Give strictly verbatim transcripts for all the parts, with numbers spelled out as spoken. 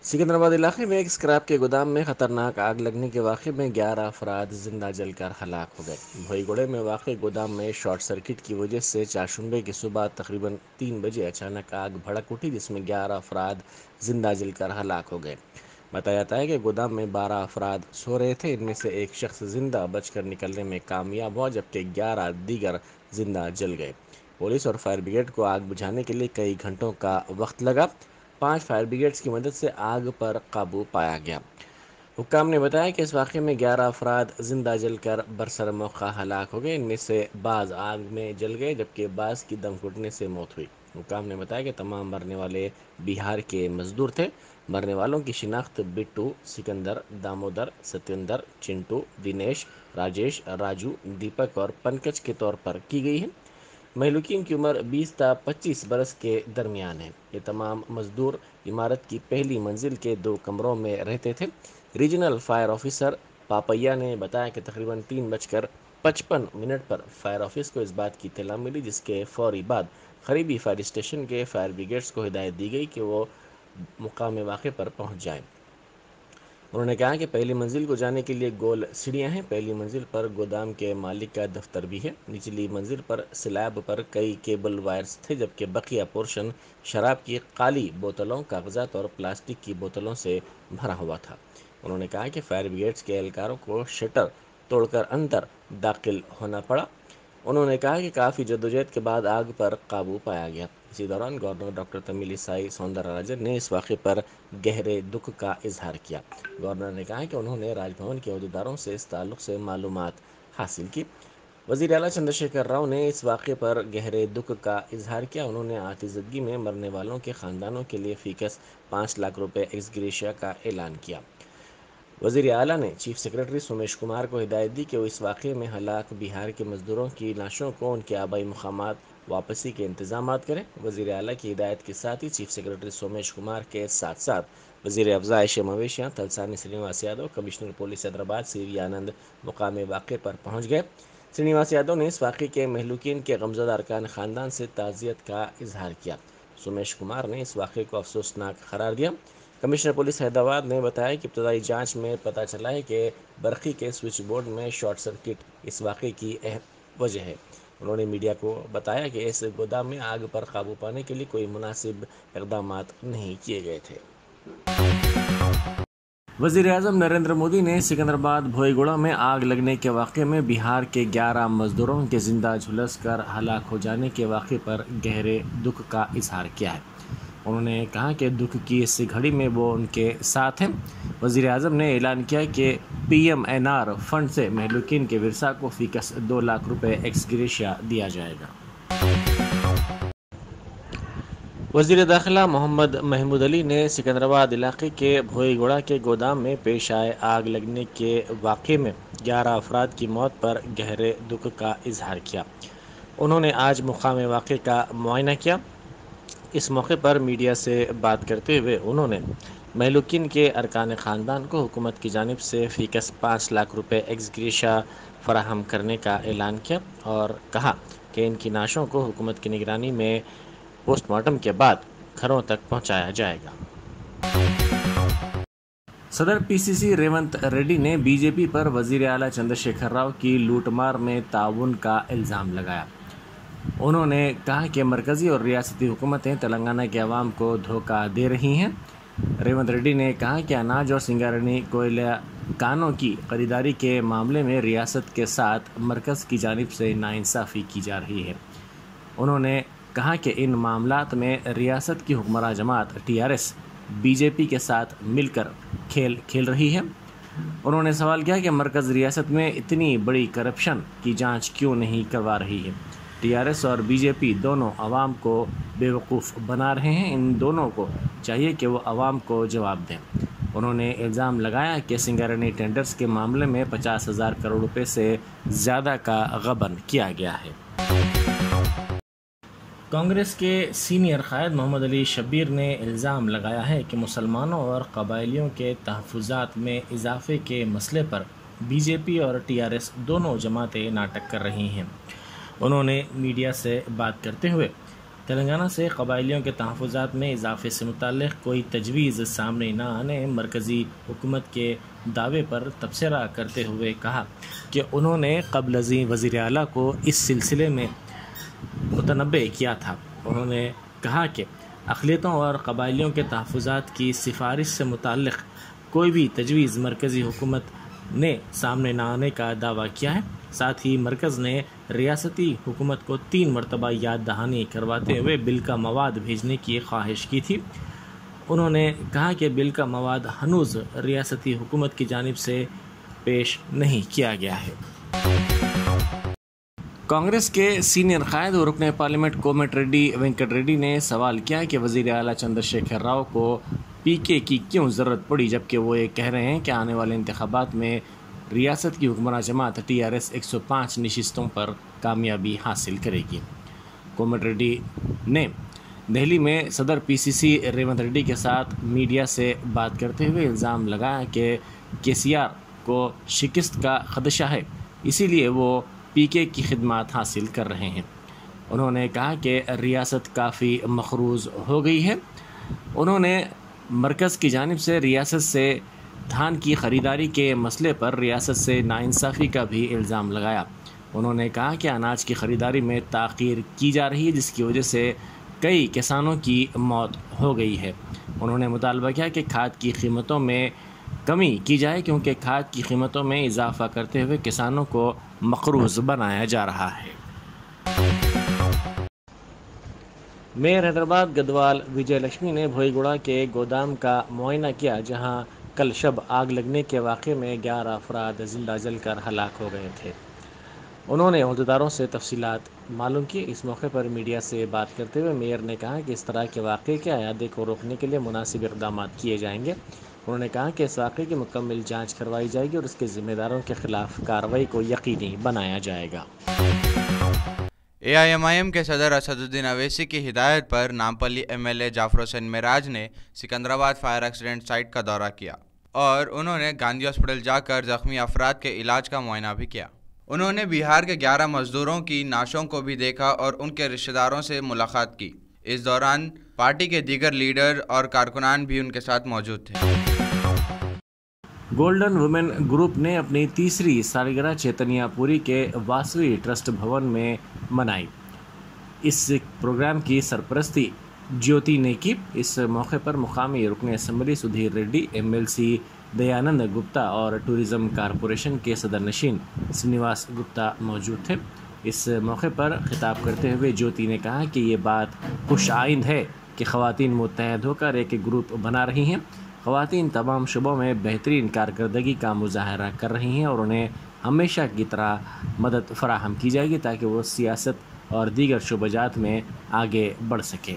सिकंदराबाद इलाके में एक स्क्रैप के गोदाम में खतरनाक आग लगने के वाक़े में ग्यारह अफराद जिंदा जलकर हलाक हो गए। भोईगोड़े में वाक़ गोदाम में शॉर्ट सर्किट की वजह से चारशंबे की सुबह तकरीबन तीन बजे अचानक आग भड़क उठी, जिसमें ग्यारह अफराद जिंदा जलकर हलाक हो गए। बताया जाता है कि गोदाम में बारह अफराद सो रहे थे। इनमें से एक शख्स जिंदा बचकर निकलने में कामयाब हुआ, जबकि ग्यारह दीगर जिंदा जल गए। पुलिस और फायर ब्रिगेड को आग बुझाने के लिए कई घंटों का वक्त लगा। पांच फायर ब्रिगेड्स की मदद से आग पर काबू पाया गया। हुक्काम ने बताया कि इस वाक़े में ग्यारह अफराद जिंदा जलकर बरसर मौका हलाक हो गए। इनमें से बाज़ आग में जल गए, जबकि बाज़ की दम घुटने से मौत हुई। हुक्काम ने बताया कि तमाम मरने वाले बिहार के मजदूर थे। मरने वालों की शिनाख्त बिट्टू, सिकंदर, दामोदर, सत्येंद्र, चिंटू, दिनेश, राजेश, राजू, दीपक और पंकज के तौर पर की गई है। महलूकीन की उम्र बीस ता पच्चीस बरस के दरमियान है। ये तमाम मजदूर इमारत की पहली मंजिल के दो कमरों में रहते थे। रीजनल फायर ऑफिसर पापैया ने बताया कि तकरीबन तीन बजकर पचपन मिनट पर फायर ऑफिस को इस बात की इत्तला मिली, जिसके फौरी बाद करीबी फायर स्टेशन के फायर ब्रिगेड्स को हिदायत दी गई कि वो मुकाम वाक़े पर पहुंच जाएं। उन्होंने कहा कि पहली मंजिल को जाने के लिए गोल सीढ़ियां हैं। पहली मंजिल पर गोदाम के मालिक का दफ्तर भी है। निचली मंजिल पर स्लैब पर कई केबल वायर्स थे, जबकि बकिया पोर्शन शराब की काली बोतलों, कागजात और प्लास्टिक की बोतलों से भरा हुआ था। उन्होंने कहा कि फायर ब्रिगेड्स के एहलकारों को शटर तोड़कर अंदर दाखिल होना पड़ा। उन्होंने कहा कि काफ़ी जद्दोजहद के बाद आग पर काबू पाया गया। इसी दौरान गवर्नर डॉक्टर तमिलिसाई सौंदरराजन ने इस वाक़े पर गहरे दुख का इजहार किया। गवर्नर ने कहा कि उन्होंने राजभवन के अहदेदारों से इस ताल्लुक से मालूमात हासिल की। वज़ीर आला चंद्रशेखर राव ने इस वाक़े पर गहरे दुख का इजहार किया। उन्होंने आतिज़दगी में मरने वालों के ख़ानदानों के लिए फ़ीकस पाँच लाख रुपए एक्स ग्रेशिया का ऐलान किया। वज़ीर आला ने चीफ सेक्रेटरी सोमेश कुमार को हिदायत दी कि वो इस वाक़े में हलाक बिहार के मज़दूरों की लाशों को उनके आबाई मुक़ामात वापसी के इंतजाम करें। वज़ीर आला की हिदायत के साथ ही चीफ सेक्रेटरी सोमेश कुमार के साथ साथ वज़ीर अफ़ज़ाइश मवेशियाँ Talasani Srinivas Yadav, commissioner police Hyderabad C V Anand मुकाम वाक़े पर पहुँच गए। श्रीनिवास यादव ने इस वाक़े के महलूकीन के गमज़दा अरकान ख़ानदान से ताज़ियत का इजहार किया। सोमेश कुमार ने इस वाक़े को अफसोसनाक करार दिया। कमिश्नर पुलिस हैदराबाद ने बताया कि इब्तदाई जांच में पता चला है कि बरक़ी के स्विच बोर्ड में शॉर्ट सर्किट इस वाक़े की अहम वजह है। उन्होंने मीडिया को बताया कि इस गोदाम में आग पर काबू पाने के लिए कोई मुनासिब इक़दाम नहीं किए गए थे। वज़ीर आज़म नरेंद्र मोदी ने सिकंदराबाद भोईगोड़ा में आग लगने के वाक़े में बिहार के ग्यारह मज़दूरों के ज़िंदा झुलस कर हलाक हो जाने के वाक़े पर गहरे दुख का इजहार किया है। उन्होंने कहा कि दुख की इस घड़ी में वो उनके साथ हैं। वज़ीर आज़म ने ऐलान किया कि P M N R fund से महलूकीन के विरसा को फ़ीकस दो लाख रुपए एक्स ग्रेशिया दिया जाएगा। वज़ीर दाखिला मोहम्मद महमूद अली ने सिकंदराबाद इलाके के भोईगोड़ा के गोदाम में पेश आए आग लगने के वाक़े में ग्यारह अफराद की मौत पर गहरे दुख का इजहार किया। उन्होंने आज मुकाम वाक़े का मुआयना किया। इस मौके पर मीडिया से बात करते हुए उन्होंने महलूकीन के अरकान ख़ानदान को हुकूमत की जानिब से फ़ीकस पाँच लाख रुपए एक्स ग्रेशिया फराहम करने का ऐलान किया और कहा कि इनकी नाशों को हुकूमत की निगरानी में पोस्टमार्टम के बाद घरों तक पहुंचाया जाएगा। सदर P C C Revanth Reddy ने बी जे पी पर वज़ीर आला चंद्रशेखर राव की लूटमार में ताउन का इल्ज़ाम लगाया। उन्होंने कहा कि मरकज़ी और रियासती हुकूमतें तेलंगाना के अवाम को धोखा दे रही हैं। रेवंत रेड्डी ने कहा कि अनाज और सिंगारनी कोयला कानों की खरीदारी के मामले में रियासत के साथ मरकज़ की जानिब से नाइंसाफ़ी की जा रही है। उन्होंने कहा कि इन मामलात में रियासत की हुक्मरान जमात T R S B J P के साथ मिलकर खेल खेल रही है। उन्होंने सवाल किया कि मरकज़ रियासत में इतनी बड़ी करप्शन की जांच क्यों नहीं करवा रही है। टी आर एस और बी जे पी दोनों आवाम को बेवकूफ़ बना रहे हैं। इन दोनों को चाहिए कि वो आवाम को जवाब दें। उन्होंने इल्ज़ाम लगाया कि सिंगारनी टेंडर्स के मामले में पचास हज़ार करोड़ रुपए से ज़्यादा का गबन किया गया है। कांग्रेस के सीनियर कायद मोहम्मद अली शब्बीर ने इल्ज़ाम लगाया है कि मुसलमानों और कबायलियों के तहफ़्फ़ुज़ात में इजाफ़े के मसले पर बी जे पी और टी आर एस दोनों जमातें नाटक कर रही हैं। उन्होंने मीडिया से बात करते हुए تلنگانہ سے قبائلیوں کے تحفظات میں اضافے سے متعلق کوئی تجویز سامنے نہ آنے مرکزی حکومت کے دعوے پر تبصرہ کرتے ہوئے کہا کہ انہوں نے قبل ازیں وزیر اعلیٰ کو اس سلسلے میں متنبع کیا تھا۔ انہوں نے کہا کہ اقلیتوں اور قبائلیوں کے تحفظات کی سفارش سے متعلق کوئی بھی تجویز مرکزی حکومت نے سامنے نہ آنے کا دعویٰ کیا ہے۔ ساتھ ہی مرکز نے ریاستی حکومت کو تین مرتبہ یاد دہانی کرواتے ہوئے بل کا مواد بھیجنے کی خواہش کی تھی۔ انہوں نے کہا کہ بل کا مواد ہنوز ریاستی حکومت کی جانب سے پیش نہیں کیا گیا ہے۔ کانگریس کے سینئر قائد اور رکن پارلیمنٹ کومٹ ریڈی وینکٹ ریڈی نے سوال کیا کہ وزیر اعلیٰ چندر شیکھر راؤ کو پی کے کی کیوں ضرورت پڑی، جبکہ وہ یہ کہہ رہے ہیں کہ آنے والے انتخابات میں ریاست کی حکمراں جماعت ٹی آر ایس ایک سو پانچ نشستوں پر کامیابی حاصل کرے گی۔ کومٹ ریڈی نے دہلی میں صدر پی سی سی ریونت ریڈی کے ساتھ میڈیا سے بات کرتے ہوئے الزام لگایا کہ کے سی آر کو شکست کا خدشہ ہے، اسی لیے وہ پی کے کی خدمات حاصل کر رہے ہیں۔ انہوں نے کہا کہ ریاست کافی مقروض ہو گئی ہے۔ انہوں نے مرکز کی جانب سے ریاست سے دھان کی خریداری کے مسئلے پر ریاست سے ناانصافی کا بھی الزام لگایا۔ انہوں نے کہا کہ اناج کی خریداری میں تاخیر کی جا رہی ہے، جس کی وجہ سے کئی کسانوں کی موت ہو گئی ہے۔ انہوں نے مطالبہ کیا کہ کھاد کی قیمتوں میں کمی کی جائے، کیونکہ کھاد کی قیمتوں میں اضافہ کرتے ہوئے کسانوں کو مقروض بنایا جا رہا ہے۔ میئر حیدرآباد گدوال وجے لکشمی نے بھوئی گوڑا کے گودام کا معائنہ کیا، جہاں کل شب آگ لگنے کے واقعے میں گیارہ افراد زندہ جل کر ہلاک ہو گئے تھے۔ انہوں نے عہدیداروں سے تفصیلات معلوم کی۔ اس موقع پر میڈیا سے بات کرتے ہوئے میئر نے کہا کہ اس طرح کے واقعے کے اعادے کو روکنے کے لیے مناسب اقدامات کیے جائیں گے۔ انہوں نے کہا کہ اس واقعے کی مکمل جانچ کروائی جائے گی اور اس کے ذمہ داروں کے خلاف کارروائی کو یقینی بنایا جائے گا۔ اے آئی ایم آئی ایم کے صدر اسد الدین اویسی کی ہدایت پر Nampally M L A Jafar Hussain Meraj نے سکندرآباد فائر ایکسیڈنٹ سائٹ کا دورہ کیا اور انہوں نے گاندھی ہاسپٹل جا کر زخمی افراد کے علاج کا معائنہ بھی کیا۔ انہوں نے بہار کے گیارہ مزدوروں کی نعشوں کو بھی دیکھا اور ان کے رشتہ داروں سے ملاقات کی۔ اس دوران پارٹی کے دیگر لیڈر اور کارکنان بھی ان کے ساتھ موجود تھے۔ گولڈن وومن گروپ نے اپنی تیسری سالگرہ چیتنیا پوری کے واسوی ٹرسٹ بھون میں منائی۔ اس پروگرام کی سرپرستی جیوتی نے کی۔ اس موقع پر مقامی رکن اسمبلی Sudheer Reddy, M L C Dayanand Gupta اور ٹورزم کارپوریشن کے صدر نشین سرینواس گپتا موجود تھے۔ اس موقع پر خطاب کرتے ہوئے جیوتی نے کہا کہ یہ بات خوش آئند ہے کہ خواتین متحد ہو کر ایک گروپ بنا رہی ہیں۔ خواتین تمام شعبوں میں بہترین کارکردگی کا مظاہرہ کر رہی ہیں اور انہیں ہمیشہ کی طرح مدد فراہم کی جائے گی تاکہ وہ سیاست اور دیگر شعبہ جات میں آگے بڑھ سکیں۔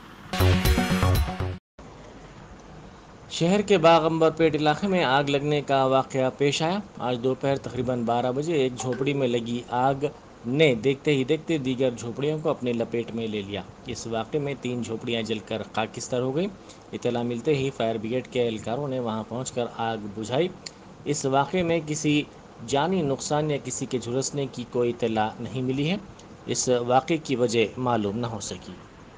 شہر کے باغمبر پیٹ علاقے میں آگ لگنے کا واقعہ پیش آیا۔ آج دوپہر تقریباً بارہ بجے ایک جھونپڑی میں لگی آگ نے دیکھتے ہی دیکھتے دیگر جھونپڑیوں کو اپنے لپیٹ میں لے لیا۔ اس واقعے میں تین جھونپڑیاں جل کر خاکستر ہو گئیں۔ اطلاع ملتے ہی فائر بریگیڈ کے اہلکاروں نے وہاں پہنچ کر آگ بجھائی۔ اس واقعے میں کسی جانی نقصان یا کسی کے جھلسنے کی کوئی اطلاع نہیں ملی ہے۔ اس واقعے کی وجہ معلوم نہ ہو سکی۔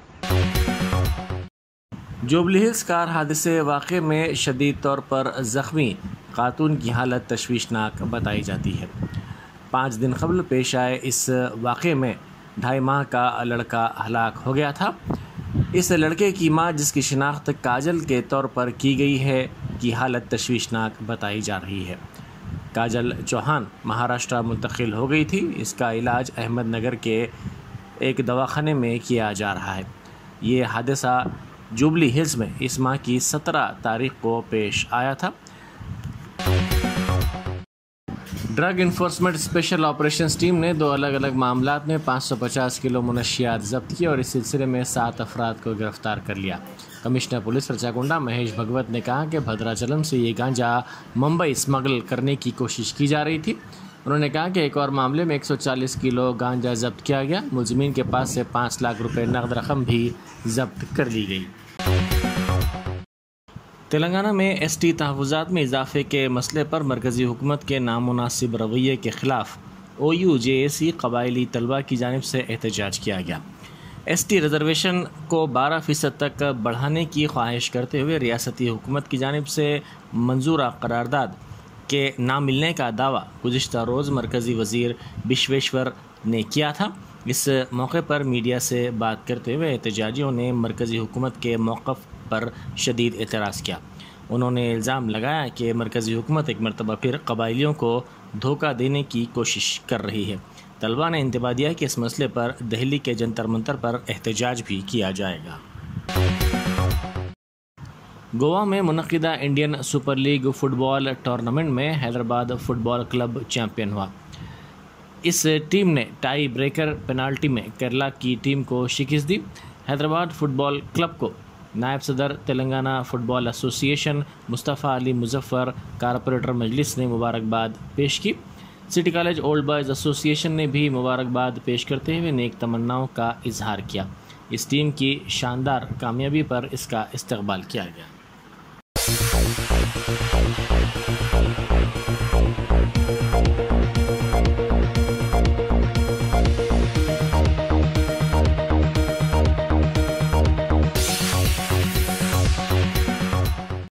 جوبلی ہلز کار حادثے واقعے میں شدید طور پر زخمی خاتون کی حالت تشویشناک بتائی جاتی ہے۔ پانچ دن قبل پیش آئے اس واقعے میں ڈھائی ماہ کا لڑکا ہلاک ہو گیا تھا۔ اس لڑکے کی ماں، جس کی شناخت کاجل کے طور پر کی گئی ہے، کی حالت تشویشناک بتائی جا رہی ہے۔ کاجل چوہان مہاراشٹر منتقل ہو گئی تھی۔ اس کا علاج احمد نگر کے ایک دواخانے میں کیا جا رہا ہے۔ یہ حادثہ جوبلی ہلز میں اس ماہ کی سترہ تاریخ کو پیش آیا تھا۔ Drug enforcement special operations team نے دو الگ الگ معاملات میں پانچ سو پچاس کلو منشیات ضبط کی اور اس سلسلے میں سات افراد کو گرفتار کر لیا۔ کمشنر پولیس رچاکنڈا مہیش بھگوت نے کہا کہ بھدراچلم سے یہ گانجا ممبئی اسمگل کرنے کی کوشش کی جا رہی تھی۔ انہوں نے کہا کہ ایک اور معاملے میں ایک سو چالیس کلو گانجا ضبط کیا گیا۔ ملزمین کے پاس سے پانچ لاکھ روپے نقد رقم بھی ضبط کر لی گئی۔ تلنگانہ میں ایس ٹی تحفظات میں اضافے کے مسئلے پر مرکزی حکومت کے نامناسب رویے کے خلاف او یو جے اے سی قبائلی طلبہ کی جانب سے احتجاج کیا گیا۔ ایس ٹی ریزرویشن کو بارہ فیصد تک بڑھانے کی خواہش کرتے ہوئے ریاستی حکومت کی جانب سے منظورہ قرارداد کے نہ ملنے کا دعویٰ گزشتہ روز مرکزی وزیر بشویشور نے کیا تھا۔ اس موقع پر میڈیا سے بات کرتے ہوئے احتجاجیوں نے مرکزی حکومت کے موقف پر شدید اعتراض کیا۔ انہوں نے الزام لگایا کہ مرکزی حکومت ایک مرتبہ پھر قبائلیوں کو دھوکہ دینے کی کوشش کر رہی ہے۔ طلباء نے انتباہ دیا کہ اس مسئلے پر دہلی کے جنتر منتر پر احتجاج بھی کیا جائے گا۔ گوا میں منعقدہ Indian Super League football tournament میں Hyderabad football club champion ہوا۔ اس ٹیم نے ٹائی بریکر پینالٹی میں کیرلا کی ٹیم کو شکست دی۔ حیدرآباد فٹ بال کلب کو نائب صدر تلنگانہ فٹ بال ایسوسی ایشن مصطفیٰ علی مظفر کارپوریٹر مجلس نے مبارکباد پیش کی۔ سٹی کالج اولڈ بوائز ایسوسی ایشن نے بھی مبارکباد پیش کرتے ہوئے نیک تمناؤں کا اظہار کیا۔ اس ٹیم کی شاندار کامیابی پر اس کا استقبال کیا گیا۔